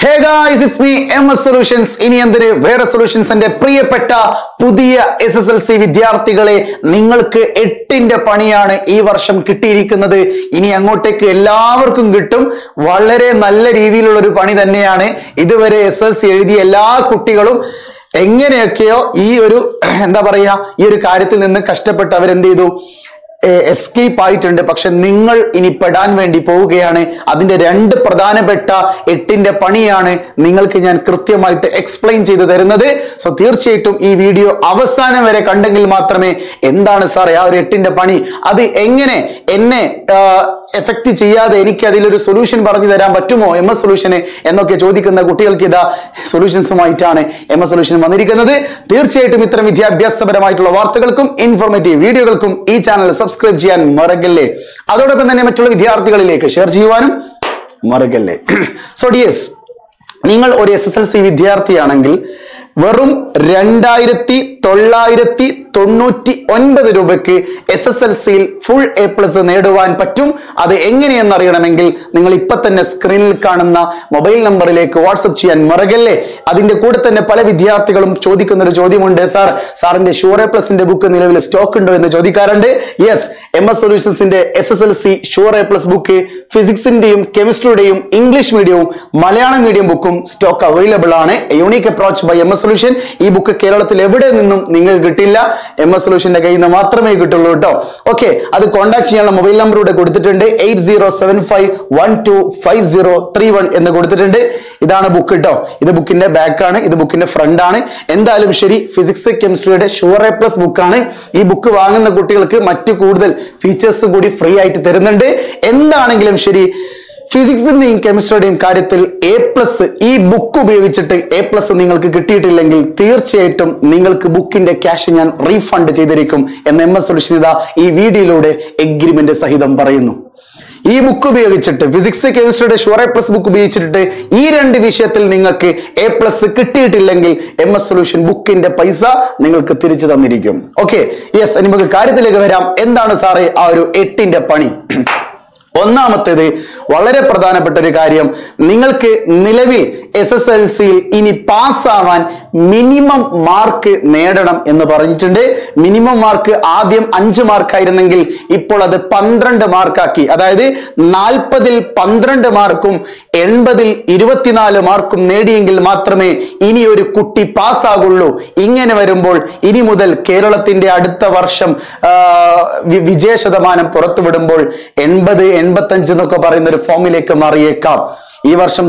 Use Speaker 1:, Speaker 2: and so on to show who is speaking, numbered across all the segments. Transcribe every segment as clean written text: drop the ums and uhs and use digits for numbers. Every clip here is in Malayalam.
Speaker 1: Hey guys, it's me MS Solutions. ഇനി എന്തിന് വേറെ സൊല്യൂഷൻസിന്റെ പ്രിയപ്പെട്ട പുതിയ SSLC വിദ്യാർത്ഥികളെ നിങ്ങൾക്ക് 8ന്റെ പണിയാണ് ഈ വർഷം കിട്ടിയിരിക്കുന്നത്. ഇനി അങ്ങോട്ടേക്ക് എല്ലാവർക്കും കിട്ടും. വളരെ നല്ല രീതിയിലുള്ള ഒരു പണി തന്നെയാണ്. ഇതുവരെ SSLC എഴുതിയ എല്ലാ കുട്ടികളും എങ്ങനെയൊക്കെയോ ഈ ഒരു ഈ ഒരു കാര്യത്തിൽ നിന്ന് കഷ്ടപ്പെട്ട് അവരെന്ത് ചെയ്തു എസ്കേപ്പ് ആയിട്ടുണ്ട്. പക്ഷെ നിങ്ങൾ ഇനി പെടാൻ വേണ്ടി പോവുകയാണ്. അതിന്റെ രണ്ട് പ്രധാനപ്പെട്ട 8ന്റെ പണിയാണ് നിങ്ങൾക്ക് ഞാൻ കൃത്യമായിട്ട് എക്സ്പ്ലെയിൻ ചെയ്തു തരുന്നത്. സോ തീർച്ചയായിട്ടും ഈ വീഡിയോ അവസാനം വരെ കണ്ടെങ്കിൽ മാത്രമേ എന്താണ് സാറേ ആ ഒരു 8ന്റെ പണി, അത് എങ്ങനെ എന്നെ എഫക്ട് ചെയ്യാതെ എനിക്ക് അതിലൊരു സൊല്യൂഷൻ പറഞ്ഞു തരാൻ പറ്റുമോ MS സൊല്യൂഷന് എന്നൊക്കെ ചോദിക്കുന്ന കുട്ടികൾക്ക് ഇതാ സൊല്യൂഷൻസുമായിട്ടാണ് MS സൊല്യൂഷൻ വന്നിരിക്കുന്നത്. തീർച്ചയായിട്ടും ഇത്തരം വിദ്യാഭ്യാസപരമായിട്ടുള്ള വാർത്തകൾക്കും ഇൻഫോർമേറ്റീവ് വീഡിയോകൾക്കും ഈ ചാനൽ സബ്സ്ക്രൈബ് ചെയ്യാൻ മറക്കല്ലേ. അതോടൊപ്പം തന്നെ മറ്റുള്ള വിദ്യാർത്ഥികളിലേക്ക് ഷെയർ ചെയ്യുവാനും മറക്കല്ലേ. സോ ഡിയേഴ്സ്, നിങ്ങൾ ഒരു SSLC വിദ്യാർത്ഥിയാണെങ്കിൽ വെറും 2999 രൂപയ്ക്ക് SSLCയിൽ ഫുൾ A+ നേടുവാൻ പറ്റും. അത് എങ്ങനെയെന്ന് അറിയണമെങ്കിൽ നിങ്ങൾ ഇപ്പൊ തന്നെ സ്ക്രീനിൽ കാണുന്ന മൊബൈൽ നമ്പറിലേക്ക് വാട്സപ്പ് ചെയ്യാൻ മറക്കല്ലേ. അതിന്റെ കൂടെ തന്നെ പല വിദ്യാർത്ഥികളും ചോദിക്കുന്ന ഒരു ചോദ്യമുണ്ട്, സാറിന്റെ ഷുവർ A+ന്റെ ബുക്ക് നിലവിൽ സ്റ്റോക്ക് ഉണ്ടോ എന്ന് ചോദിക്കാറുണ്ട്. യെസ്, MS സൊല്യൂഷൻസിന്റെ SSLC ഷുവർ A+ ബുക്ക് ഫിസിക്സിന്റെയും കെമിസ്ട്രിയുടെയും ഇംഗ്ലീഷ് മീഡിയവും മലയാളം മീഡിയം ബുക്കും സ്റ്റോക്ക് അവൈലബിൾ ആണ്. Unique approach by MS solution. ഈ ബുക്ക് കേരളത്തിൽ എവിടെ നിന്നും നിങ്ങൾക്ക് കിട്ടില്ല, MS സൊല്യൂഷന്റെ കയ്യിൽ നിന്ന് മാത്രമേ കിട്ടുള്ളൂ കേട്ടോ. ഓക്കെ, അത് കോൺടാക്ട് ചെയ്യാനുള്ള മൊബൈൽ നമ്പർ ഇവിടെ കൊടുത്തിട്ടുണ്ട്. 8075125031 എന്ന് കൊടുത്തിട്ടുണ്ട്. ഇതാണ് ബുക്ക് കേട്ടോ. ഇത് ബുക്കിന്റെ ബാക്ക് ആണ്, ഇത് ബുക്കിന്റെ ഫ്രണ്ട് ആണ്. എന്തായാലും ശരി, ഫിസിക്സ് കെമിസ്ട്രിയുടെ ഷുവർ A+ ബുക്കാണ്. ഈ ബുക്ക് വാങ്ങുന്ന കുട്ടികൾക്ക് മറ്റു കൂടുതൽ ഫീച്ചേഴ്സ് കൂടി ഫ്രീ ആയിട്ട് തരുന്നുണ്ട്. എന്താണെങ്കിലും ശരി, ഫിസിക്സിന്റെയും കെമിസ്ട്രിയുടെയും കാര്യത്തിൽ A+ ഈ ബുക്ക് ഉപയോഗിച്ചിട്ട് A+ നിങ്ങൾക്ക് കിട്ടിയിട്ടില്ലെങ്കിൽ തീർച്ചയായിട്ടും നിങ്ങൾക്ക് ബുക്കിന്റെ ക്യാഷ് ഞാൻ റീഫണ്ട് ചെയ്തിരിക്കും എന്ന് MS സൊല്യൂഷൻ ഇതാ ഈ വീഡിയോയിലൂടെ എഗ്രിമെന്റ് സഹിതം പറയുന്നു. ഈ ബുക്ക് ഉപയോഗിച്ചിട്ട് ഫിസിക്സ് കെമിസ്ട്രിയുടെ ഷുവർ A+ ബുക്ക് ഉപയോഗിച്ചിട്ട് ഈ രണ്ട് വിഷയത്തിൽ നിങ്ങൾക്ക് A+ കിട്ടിയിട്ടില്ലെങ്കിൽ MS സൊല്യൂഷൻ ബുക്കിന്റെ പൈസ നിങ്ങൾക്ക് തിരിച്ചു തന്നിരിക്കും. ഓക്കെ, യെസ്, നമുക്ക് കാര്യത്തിലേക്ക് വരാം. എന്താണ് സാറേ ആ ഒരു 8ന്റെ പണി? ഒന്നാമത്തേത് വളരെ പ്രധാനപ്പെട്ട ഒരു കാര്യം, നിങ്ങൾക്ക് നിലവിൽ SSLCയിൽ ഇനി പാസ്സാവാൻ മിനിമം മാർക്ക് നേടണം എന്ന് പറഞ്ഞിട്ടുണ്ട്. മിനിമം മാർക്ക് ആദ്യം 5 മാർക്കായിരുന്നെങ്കിൽ ഇപ്പോൾ അത് 12 മാർക്കാക്കി. അതായത് 40-ൽ 12 മാർക്കും 80-ൽ 24 മാർക്കും നേടിയെങ്കിൽ മാത്രമേ ഇനി ഒരു കുട്ടി പാസ്സാകുള്ളൂ. ഇങ്ങനെ വരുമ്പോൾ ഇനി മുതൽ കേരളത്തിന്റെ അടുത്ത വർഷം വിജയ ശതമാനം പുറത്തുവിടുമ്പോൾ 80-85 എന്നൊക്കെ പറയുന്ന ഒരു ഫോമിലേക്ക് മാറിയേക്കാം. ഈ വർഷം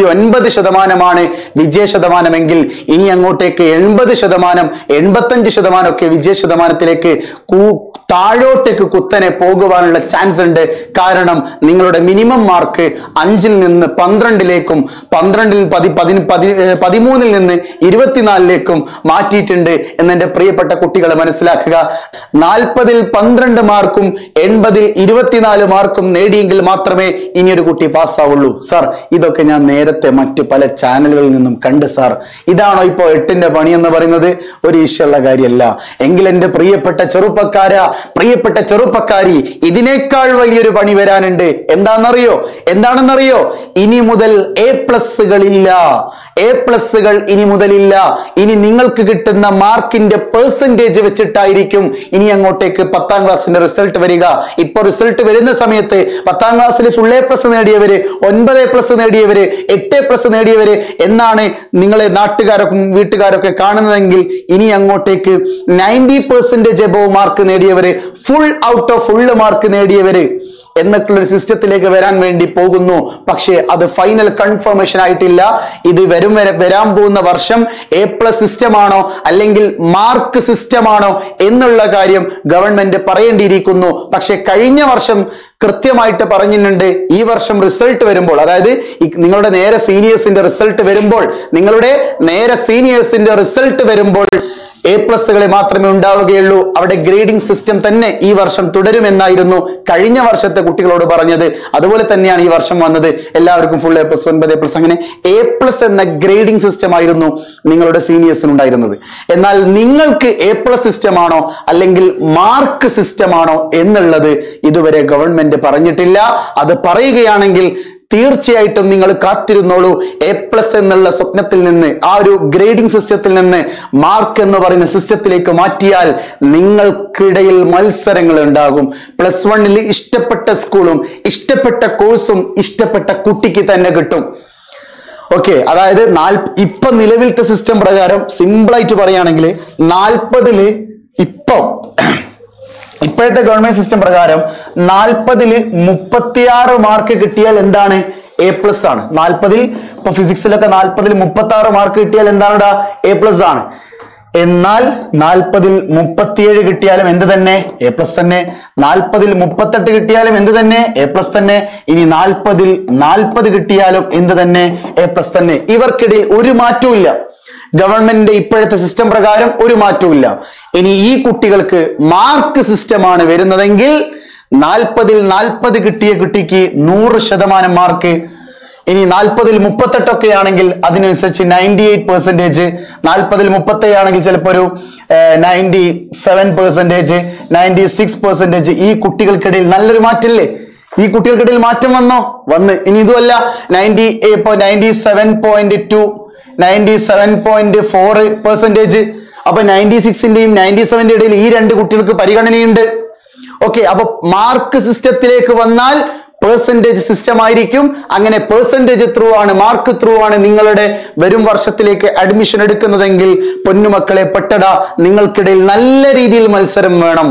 Speaker 1: 99% വിജയ ശതമാനമെങ്കിൽ ഇനി അങ്ങോട്ടേക്ക് 80%, 85% ഒക്കെ വിജയ ശതമാനത്തിലേക്ക് താഴോട്ടേക്ക് കുത്തനെ പോകുവാനുള്ള ചാൻസ് ഉണ്ട്. കാരണം നിങ്ങളുടെ മിനിമം മാർക്ക് 5-ൽ നിന്ന് 12-ലേക്കും 12-ൽ 13-ൽ നിന്ന് 24-ലേക്കും മാറ്റിയിട്ടുണ്ട് എന്നെന്റെ പ്രിയപ്പെട്ട കുട്ടികളെ മനസ്സിലാക്കുക. 40-ൽ 12 മാർക്കും 80-ൽ 24 മാർക്കും നേടിയെങ്കിൽ മാത്രമേ ഇനിയൊരു കുട്ടി പാസ്സാവുള്ളൂ. സാർ, ഇതൊക്കെ ഞാൻ നേരത്തെ മറ്റു പല ചാനലുകളിൽ നിന്നും കണ്ട് സാർ. ഇതാണോ ഇപ്പോ 8ന്റെ പണി എന്ന് പറയുന്നത്? ഒരു ഇഷ്യമുള്ള കാര്യമല്ല. എങ്കിൽ എന്റെ പ്രിയപ്പെട്ട ചെറുപ്പക്കാരി, ഇതിനേക്കാൾ വലിയൊരു പണി വരാനുണ്ട്. എന്താണെന്നറിയോ? ഇനി മുതൽ A+കളില്ല. A+കൾ ഇനി മുതലില്ല. ഇനി നിങ്ങൾക്ക് കിട്ടുന്ന മാർക്കിന്റെ പെർസെന്റേജ് വെച്ചിട്ടായിരിക്കും ഇനി അങ്ങോട്ടേക്ക് 10ാം ക്ലാസ്സിന്റെ റിസൾട്ട് വരിക. ഇപ്പൊ റിസൾട്ട് വരുന്ന സമയത്ത് 10ാം ക്ലാസ്സിൽ ഫുൾ A+ നേടിയവര്, 9 A+ നേടിയവര്, 8 A+ നേടിയവര് എന്നാണ് നിങ്ങളെ നാട്ടുകാരൊക്കെ വീട്ടുകാരൊക്കെ കാണുന്നതെങ്കിൽ ഇനി അങ്ങോട്ടേക്ക് 90% എബോവ് മാർക്ക് നേടിയവര്, full out of full mark നേടിയവര് എന്നൊക്കെയുള്ള ഒരു സിസ്റ്റത്തിലേക്ക് വരാൻ വേണ്ടി പോകുന്നു. പക്ഷേ അത് ഫൈനൽ കൺഫർമേഷൻ ആയിട്ടില്ല. ഇത് വരാൻ പോകുന്ന വർഷം A+ സിസ്റ്റമാണോ അല്ലെങ്കിൽ മാർക്ക് സിസ്റ്റമാണോ എന്നുള്ള കാര്യം ഗവൺമെന്റ് പറയേണ്ടിയിരിക്കുന്നു. പക്ഷെ കഴിഞ്ഞ വർഷം കൃത്യമായിട്ട് പറഞ്ഞിട്ടുണ്ട്, ഈ വർഷം റിസൾട്ട് വരുമ്പോൾ, അതായത് നിങ്ങളുടെ നേരെ സീനിയേഴ്സിന്റെ റിസൾട്ട് വരുമ്പോൾ A+കളെ മാത്രമേ ഉണ്ടാവുകയുള്ളൂ. അവിടെ ഗ്രേഡിംഗ് സിസ്റ്റം തന്നെ ഈ വർഷം തുടരുമെന്നായിരുന്നു കഴിഞ്ഞ വർഷത്തെ കുട്ടികളോട് പറഞ്ഞത്. അതുപോലെ തന്നെയാണ് ഈ വർഷം വന്നത്. എല്ലാവർക്കും ഫുൾ A+, 9 A+, അങ്ങനെ A+ എന്ന ഗ്രേഡിംഗ് സിസ്റ്റം ആയിരുന്നു നിങ്ങളുടെ സീനിയേഴ്സിന് ഉണ്ടായിരുന്നത്. എന്നാൽ നിങ്ങൾക്ക് A+ സിസ്റ്റമാണോ അല്ലെങ്കിൽ മാർക്ക് സിസ്റ്റമാണോ എന്നുള്ളത് ഇതുവരെ ഗവൺമെന്റ് പറഞ്ഞിട്ടില്ല. അത് പറയുകയാണെങ്കിൽ തീർച്ചയായിട്ടും നിങ്ങൾ കാത്തിരുന്നോളൂ. A+ എന്നുള്ള സ്വപ്നത്തിൽ നിന്ന്, ആ ഒരു ഗ്രേഡിംഗ് സിസ്റ്റത്തിൽ നിന്ന് മാർക്ക് എന്ന് പറയുന്ന സിസ്റ്റത്തിലേക്ക് മാറ്റിയാൽ നിങ്ങൾക്കിടയിൽ മത്സരങ്ങൾ ഉണ്ടാകും. +1 ഇഷ്ടപ്പെട്ട സ്കൂളും ഇഷ്ടപ്പെട്ട കോഴ്സും ഇഷ്ടപ്പെട്ട കുട്ടിക്ക് തന്നെ കിട്ടും. ഓക്കെ, അതായത് ഇപ്പൊ നിലവിലത്തെ സിസ്റ്റം പ്രകാരം സിമ്പിളായിട്ട് പറയുകയാണെങ്കിൽ 40 ഇപ്പോഴത്തെ ഗവൺമെന്റ് സിസ്റ്റം പ്രകാരം 40 36 മാർക്ക് കിട്ടിയാൽ എന്താണ്? A+ ആണ്. 40 ഇപ്പൊ ഫിസിക്സിലൊക്കെ 40 36 മാർക്ക് കിട്ടിയാൽ എന്താണ്? A+ ആണ്. എന്നാൽ 40 37 കിട്ടിയാലും എന്ത് തന്നെ? A+ തന്നെ. 40 38 കിട്ടിയാലും എന്ത് തന്നെ? A+ തന്നെ. ഇനി 40 40 കിട്ടിയാലും എന്ത് തന്നെ? A+ തന്നെ. ഇവർക്കിടയിൽ ഒരു മാറ്റവും ഇല്ല. ഗവൺമെന്റിന്റെ ഇപ്പോഴത്തെ സിസ്റ്റം പ്രകാരം ഒരു മാറ്റവും ഇല്ല. ഇനി ഈ കുട്ടികൾക്ക് മാർക്ക് സിസ്റ്റമാണ് വരുന്നതെങ്കിൽ 40 40 കിട്ടിയ കുട്ടിക്ക് 100% മാർക്ക്. ഇനി 40 38 ഒക്കെ ആണെങ്കിൽ അതിനനുസരിച്ച് 98%, 40 37 ആണെങ്കിൽ ചിലപ്പോൾ ഒരു 97%, 96%. ഈ കുട്ടികൾക്കിടയിൽ നല്ലൊരു മാറ്റമില്ലേ? ഈ കുട്ടികൾക്കിടയിൽ മാറ്റം വന്ന് ഇനി ഇതുമല്ല 97.2 97.4%. അപ്പൊ 96ന്റെയും 97ന്റെ ഇടയിൽ ഈ രണ്ട് കുട്ടികൾക്ക് പരിഗണനയുണ്ട്. ഓക്കെ, അപ്പൊ മാർക്ക് സിസ്റ്റത്തിലേക്ക് വന്നാൽ പെർസെന്റേജ് സിസ്റ്റം ആയിരിക്കും. അങ്ങനെ പെർസെന്റേജ് ത്രൂ ആണ്, മാർക്ക് ത്രൂ ആണ് നിങ്ങളുടെ വരും വർഷത്തിലേക്ക് അഡ്മിഷൻ എടുക്കുന്നതെങ്കിൽ പൊന്നുമക്കളെ പെട്ടട, നിങ്ങൾക്കിടയിൽ നല്ല രീതിയിൽ മത്സരം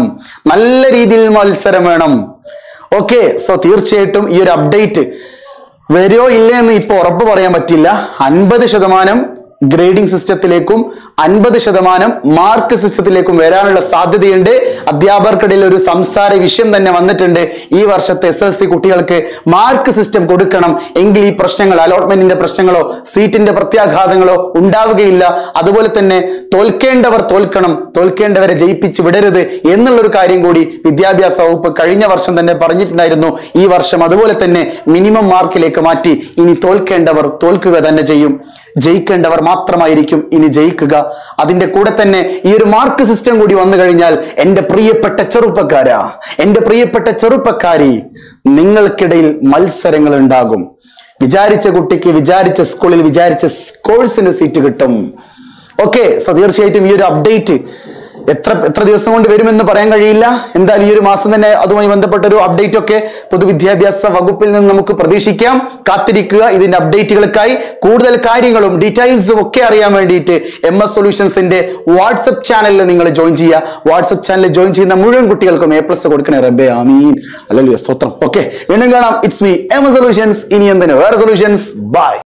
Speaker 1: വേണം. ഓക്കെ, സോ തീർച്ചയായിട്ടും ഈ ഒരു അപ്ഡേറ്റ് വരുമോ ഇല്ല എന്ന് ഇപ്പൊ ഉറപ്പ് പറയാൻ പറ്റില്ല. 50% ഗ്രേഡിംഗ് സിസ്റ്റത്തിലേക്കും 50% മാർക്ക് സിസ്റ്റത്തിലേക്കും വരാനുള്ള സാധ്യതയുണ്ട്. അധ്യാപകർക്കിടയിൽ ഒരു സംസാര വിഷയം തന്നെ വന്നിട്ടുണ്ട്. ഈ വർഷത്തെ SSLC കുട്ടികൾക്ക് മാർക്ക് സിസ്റ്റം കൊടുക്കണം എങ്കിൽ ഈ പ്രശ്നങ്ങൾ, അലോട്ട്മെന്റിന്റെ പ്രശ്നങ്ങളോ സീറ്റിന്റെ പ്രത്യാഘാതങ്ങളോ ഉണ്ടാവുകയില്ല. അതുപോലെ തന്നെ തോൽക്കേണ്ടവർ തോൽക്കണം, തോൽക്കേണ്ടവരെ ജയിപ്പിച്ച് വിടരുത് എന്നുള്ളൊരു കാര്യം കൂടി വിദ്യാഭ്യാസ വകുപ്പ് കഴിഞ്ഞ വർഷം തന്നെ പറഞ്ഞിട്ടുണ്ടായിരുന്നു. ഈ വർഷം അതുപോലെ തന്നെ മിനിമം മാർക്കിലേക്ക് മാറ്റി. ഇനി തോൽക്കേണ്ടവർ തോൽക്കുക തന്നെ ചെയ്യും, ജയിക്കേണ്ടവർ മാത്രമായിരിക്കും ഇനി ജയിക്കുക. അതിന്റെ കൂടെ തന്നെ ഈ ഒരു മാർക്ക് സിസ്റ്റം കൂടി വന്നു കഴിഞ്ഞാൽ എൻ്റെ പ്രിയപ്പെട്ട ചെറുപ്പക്കാരാ, എൻ്റെ പ്രിയപ്പെട്ട ചെറുപ്പക്കാരി, നിങ്ങൾക്കിടയിൽ മത്സരങ്ങൾ ഉണ്ടാകും. വിചാരിച്ച കുട്ടിക്ക് വിചാരിച്ച സ്കൂളിൽ വിചാരിച്ച കോഴ്സിന് സീറ്റ് കിട്ടും. ഓക്കെ, സോ തീർച്ചയായിട്ടും ഈ ഒരു അപ്ഡേറ്റ് എത്ര ദിവസം കൊണ്ട് വരുമെന്ന് പറയാൻ കഴിയില്ല. എന്തായാലും ഈ ഒരു മാസം തന്നെ അതുമായി ബന്ധപ്പെട്ട ഒരു അപ്ഡേറ്റ് ഒക്കെ പൊതുവിദ്യാഭ്യാസ വകുപ്പിൽ നിന്ന് നമുക്ക് പ്രതീക്ഷിക്കാം. കാത്തിരിക്കുക ഇതിന്റെ അപ്ഡേറ്റുകൾക്കായി. കൂടുതൽ കാര്യങ്ങളും ഡീറ്റെയിൽസും ഒക്കെ അറിയാൻ വേണ്ടിയിട്ട് MS സൊല്യൂഷൻസിന്റെ വാട്സ്ആപ്പ് ചാനലിൽ നിങ്ങൾ ജോയിൻ ചെയ്യുക. വാട്സ്ആപ്പ് ചാനലിൽ ജോയിൻ ചെയ്യുന്ന മുഴുവൻ കുട്ടികൾക്കും A+ കൊടുക്കണേ റബ്ബേ, ആമീൻ, ഹല്ലേലൂയ, സ്തോത്രം. ഓക്കെ, വീണ്ടും കാണാം. It's me MS solutions. ഇനി എന്തിന് വേറെ സൊല്യൂഷൻസ്. ബൈ.